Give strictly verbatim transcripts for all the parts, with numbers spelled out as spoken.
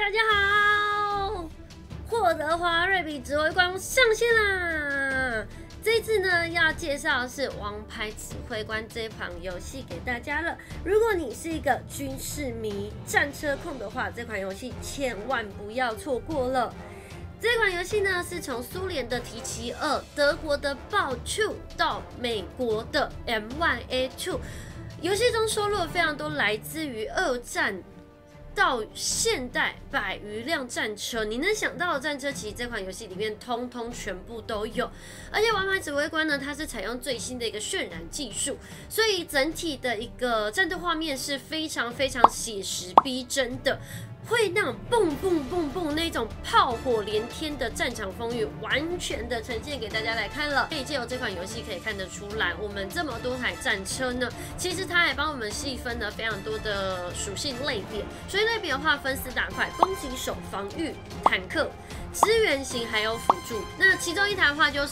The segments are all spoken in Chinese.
大家好，霍德华瑞比指挥官上线啦！这一次呢，要介绍的是《王牌指挥官》这一款游戏给大家了。如果你是一个军事迷、战车控的话，这款游戏千万不要错过了。这款游戏呢，是从苏联的提奇二、德国的豹二到美国的 M 一 A 二，游戏中收录了非常多来自于二战到现代百余辆战车，你能想到的战车，其实这款游戏里面通通全部都有。而且《王牌指挥官》呢，它是采用最新的一个渲染技术，所以整体的一个战斗画面是非常非常写实逼真的。会那种蹦蹦蹦蹦那种炮火连天的战场风雨，完全的呈现给大家来看了。可以借由这款游戏可以看得出来，我们这么多台战车呢，其实它还帮我们细分了非常多的属性类别。属性类别的话，分四大块：攻击手、防御、坦克、支援型，还有辅助。那其中一台的话就是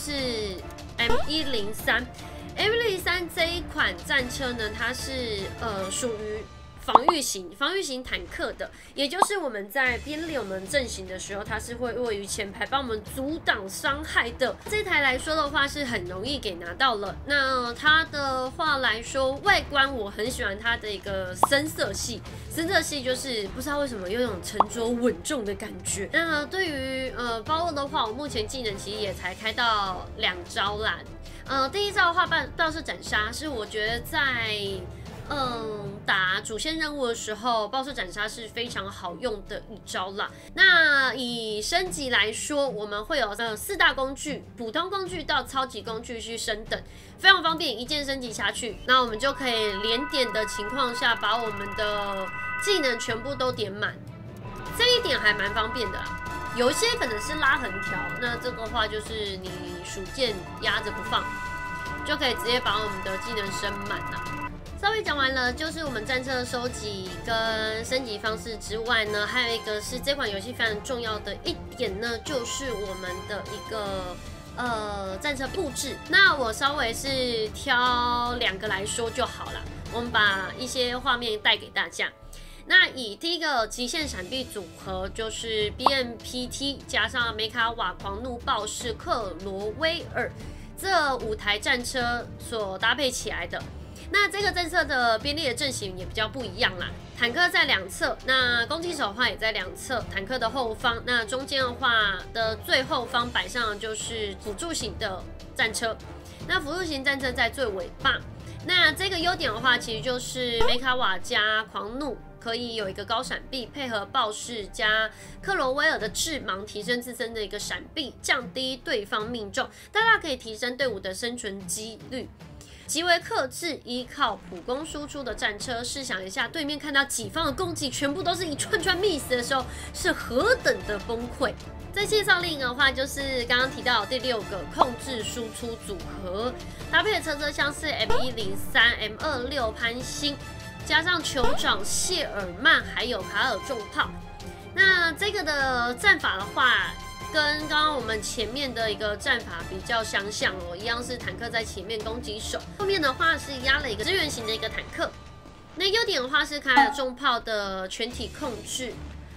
M 一零三。M 一零三这一款战车呢，它是呃属于防御型、防御型坦克的，也就是我们在编列我们阵型的时候，它是会位于前排帮我们阻挡伤害的。这台来说的话，是很容易给拿到了。那它的话来说，外观我很喜欢它的一个深色系，深色系就是不知道为什么有种沉着稳重的感觉。那对于呃包二的话，我目前技能其实也才开到两招啦。呃，第一招的话，豹式斩杀是我觉得在嗯，打主线任务的时候，豹式斩杀是非常好用的一招啦。那以升级来说，我们会有呃四大工具，普通工具到超级工具去升等，非常方便，一键升级下去，那我们就可以连点的情况下，把我们的技能全部都点满，这一点还蛮方便的啦。有一些可能是拉横条，那这个话就是你鼠键压着不放，就可以直接把我们的技能升满啦。稍微讲完了，就是我们战车的收集跟升级方式之外呢，还有一个是这款游戏非常重要的一点呢，就是我们的一个呃战车布置。那我稍微是挑两个来说就好了，我们把一些画面带给大家。那以第一个极限闪避组合，就是 B M P T 加上梅卡瓦、狂怒、豹式、克罗威尔这五台战车所搭配起来的。那这个战车的编列的阵型也比较不一样啦，坦克在两侧，那攻击手的话也在两侧，坦克的后方，那中间的话的最后方摆上的就是辅助型的战车，那辅助型战车在最尾巴。那这个优点的话，其实就是梅卡瓦加狂怒可以有一个高闪避，配合豹式加克罗威尔的致盲，提升自身的一个闪避，降低对方命中，大大可以提升队伍的生存几率。极为克制，依靠普攻输出的战车，试想一下，对面看到己方的攻击全部都是一串串 miss 的时候，是何等的崩溃。再介绍另一个的话，就是刚刚提到的第六个控制输出组合，搭配的车车像是 M 一零三、M 二六潘兴，加上酋长谢尔曼，还有卡尔重炮。那这个的战法的话，跟刚刚我们前面的一个战法比较相像哦，一样是坦克在前面攻击手，后面的话是压了一个支援型的一个坦克。那优点的话是卡尔重炮的全体控制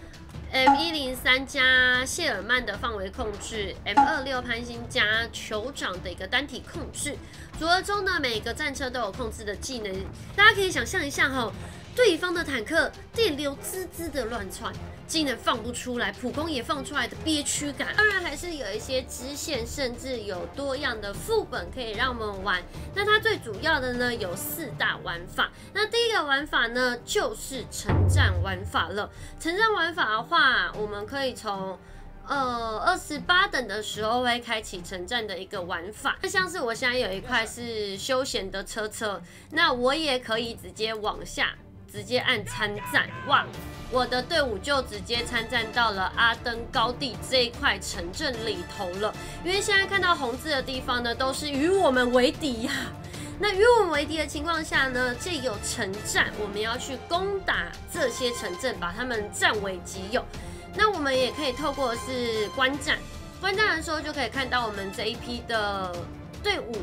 ，M 一零三加谢尔曼的范围控制 ，M 二六潘兴加酋长的一个单体控制。组合中呢，每个战车都有控制的技能，大家可以想象一下哈、哦，对方的坦克电流滋滋的乱窜。技能放不出来，普攻也放出来的憋屈感，当然还是有一些支线，甚至有多样的副本可以让我们玩。那它最主要的呢有四大玩法。那第一个玩法呢就是城战玩法了。城战玩法的话，我们可以从呃二十八等的时候会开启城战的一个玩法。那像是我现在有一块是休闲的车车，那我也可以直接往下。直接按参战，哇！我的队伍就直接参战到了阿登高地这一块城镇里头了。因为现在看到红字的地方呢，都是与我们为敌呀、啊。那与我们为敌的情况下呢，这有城战，我们要去攻打这些城镇，把他们占为己有。那我们也可以透过是观战，观战的时候就可以看到我们这一批的队伍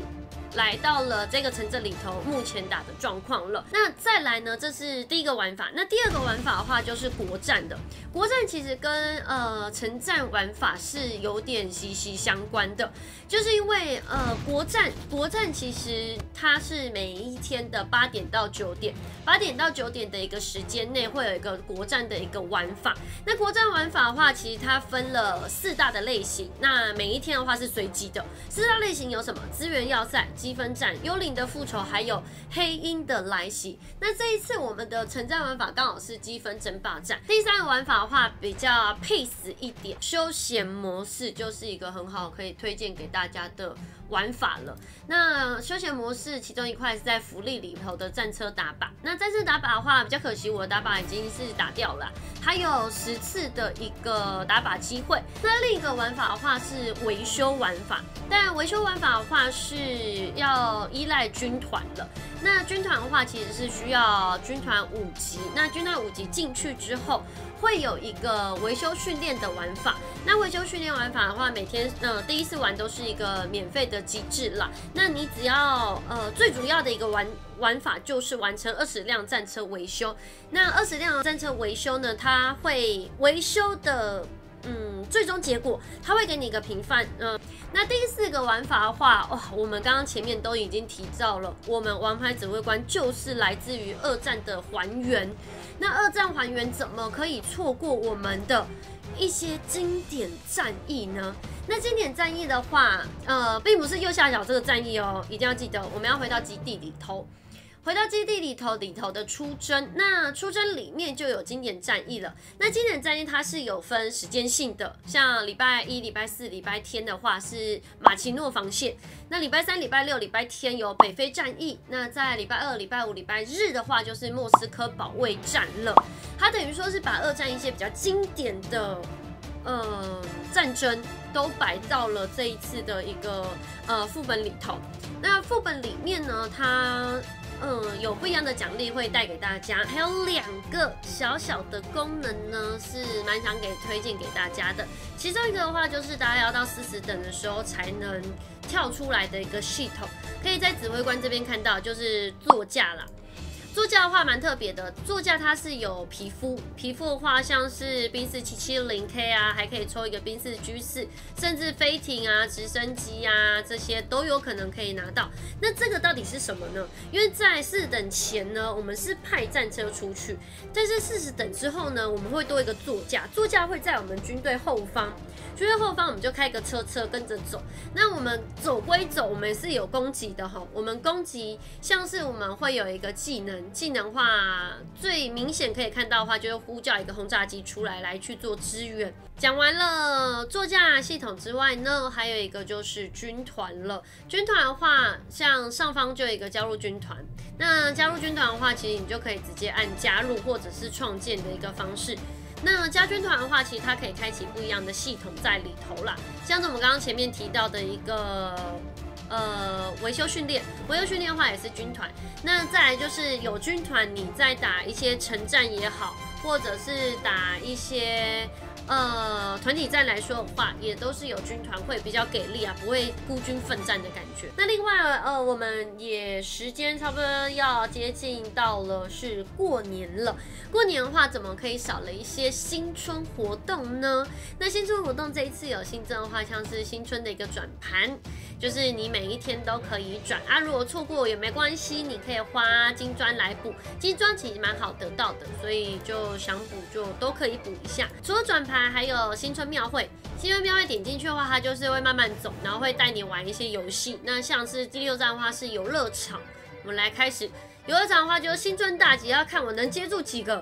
来到了这个城镇里头目前打的状况了。那再来呢，这是第一个玩法。那第二个玩法的话就是国战的。国战其实跟呃城战玩法是有点息息相关的，就是因为呃国战国战其实它是每一天的八点到九点，八点到九点的一个时间内会有一个国战的一个玩法。那国战玩法的话，其实它分了四大的类型。那每一天的话是随机的，四大类型有什么？资源要塞、积分战、幽灵的复仇，还有黑鹰的来袭。那这一次我们的城战玩法刚好是积分争霸战。第三个玩法的话比较 pace 一点，休闲模式就是一个很好可以推荐给大家的玩法了。那休闲模式其中一块是在福利里头的战车打靶。那战车打靶的话比较可惜，我的打靶已经是打掉了，它有十次的一个打靶机会。那另一个玩法的话是维修玩法，但维修玩法的话是要依赖军团了。那军团的话其实是需要军团五级，那军团五级进去之后会有一个维修训练的玩法。那维修训练玩法的话，每天呃第一次玩都是一个免费的机制啦。那你只要呃最主要的一个玩玩法就是完成二十辆战车维修。那二十辆战车维修呢，它会维修的。嗯，最终结果它会给你一个评判。嗯，那第四个玩法的话，哇，我们刚刚前面都已经提到了，我们王牌指挥官就是来自于二战的还原。那二战还原怎么可以错过我们的一些经典战役呢？那经典战役的话，呃，并不是右下角这个战役哦，一定要记得，我们要回到基地里头。回到基地里头里头的出征，那出征里面就有经典战役了。那经典战役它是有分时间性的，像礼拜一、礼拜四、礼拜天的话是马奇诺防线，那礼拜三、礼拜六、礼拜天有北非战役，那在礼拜二、礼拜五、礼拜日的话就是莫斯科保卫战了。它等于说是把二战一些比较经典的呃战争都摆到了这一次的一个呃副本里头。那副本里面呢，它嗯，有不一样的奖励会带给大家，还有两个小小的功能呢，是蛮想给推荐给大家的。其中一个的话，就是大家要到四十等的时候才能跳出来的一个系统，可以在指挥官这边看到，就是座驾啦。座驾的话蛮特别的，座驾它是有皮肤，皮肤的话像是宾士七七零 K 啊，还可以抽一个宾士 G 四，甚至飞艇啊、直升机啊这些都有可能可以拿到。那这个到底是什么呢？因为在四十等前呢，我们是派战车出去，但是四十等之后呢，我们会多一个座驾，座驾会在我们军队后方。军队后方我们就开个车车跟着走。那我们走归走，我们是有攻击的哈。我们攻击像是我们会有一个技能，技能话最明显可以看到的话，就是呼叫一个轰炸机出来来去做支援。讲完了座驾系统之外呢，还有一个就是军团了。军团的话，像上方就有一个加入军团。那加入军团的话，其实你就可以直接按加入或者是创建的一个方式。那加军团的话，其实它可以开启不一样的系统在里头啦，像是我们刚刚前面提到的一个呃维修训练，维修训练的话也是军团。那再来就是有军团，你在打一些城战也好，或者是打一些呃团体战来说的话，也都是有军团会比较给力啊，不会孤军奋战的感觉。那另外呃，我们也时间差不多要接近到了是过年了。过年的话，怎么可以少了一些新春活动呢？那新春活动这一次有新增的话，像是新春的一个转盘，就是你每一天都可以转啊，如果错过也没关系，你可以花金砖来补，金砖其实蛮好得到的，所以就想补就都可以补一下。除了转盘，还有新春庙会，新春庙会点进去的话，它就是会慢慢走，然后会带你玩一些游戏。那像是第六站的话是游乐场，我们来开始。游乐场的话，就是新春大吉，要看我能接住几个。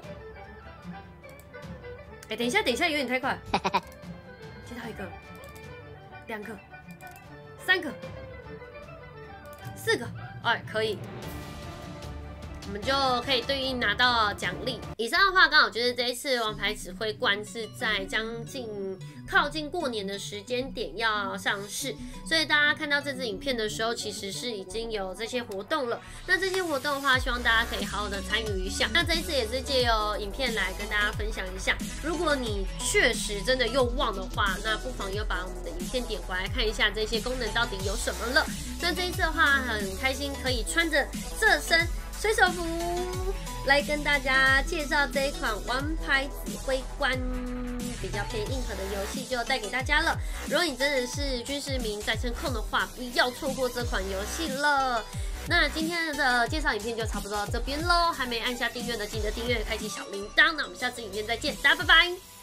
哎、欸，等一下，等一下，有点太快。接到一个，两个，三个，四个，哎，可以。 我们就可以对应拿到奖励。以上的话刚好就是这一次王牌指挥官是在将近靠近过年的时间点要上市，所以大家看到这支影片的时候，其实是已经有这些活动了。那这些活动的话，希望大家可以好好的参与一下。那这一次也是借由影片来跟大家分享一下，如果你确实真的又忘的话，那不妨又把我们的影片点回来看一下这些功能到底有什么了。那这一次的话，很开心可以穿着这身水手服来跟大家介绍这一款《王牌指挥官》比较偏硬核的游戏，就带给大家了。如果你真的是军事迷、在声控的话，不要错过这款游戏了。那今天的介绍影片就差不多到这边喽，还没按下订阅的记得订阅，开启小铃铛。那我们下次影片再见，大家拜拜。